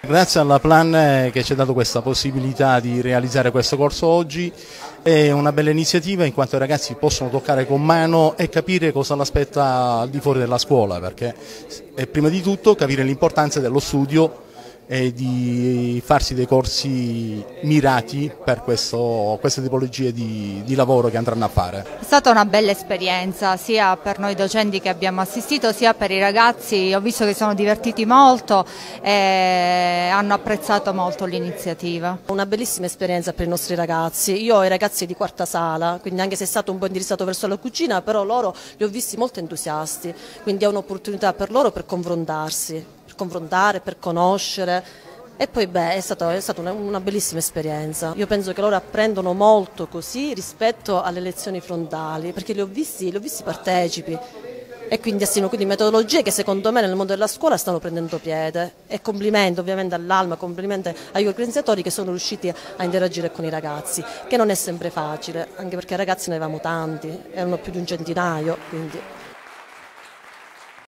Grazie alla Plan che ci ha dato questa possibilità di realizzare questo corso oggi, è una bella iniziativa in quanto i ragazzi possono toccare con mano e capire cosa l'aspetta al di fuori della scuola, perché è prima di tutto capire l'importanza dello studio e di farsi dei corsi mirati per queste tipologie di lavoro che andranno a fare. È stata una bella esperienza sia per noi docenti che abbiamo assistito sia per i ragazzi. Ho visto che si sono divertiti molto e hanno apprezzato molto l'iniziativa. Una bellissima esperienza per i nostri ragazzi. Io ho i ragazzi di quarta sala, quindi anche se è stato un po' indirizzato verso la cucina, però loro li ho visti molto entusiasti, quindi è un'opportunità per loro per confrontarsi, per conoscere. E poi è stata una bellissima esperienza. Io penso che loro apprendono molto così rispetto alle lezioni frontali, perché li ho visti partecipi e quindi metodologie che secondo me nel mondo della scuola stanno prendendo piede. E complimenti ovviamente all'Alma, complimenti agli organizzatori che sono riusciti a interagire con i ragazzi, che non è sempre facile, anche perché ragazzi ne avevamo tanti, erano più di un centinaio. Quindi.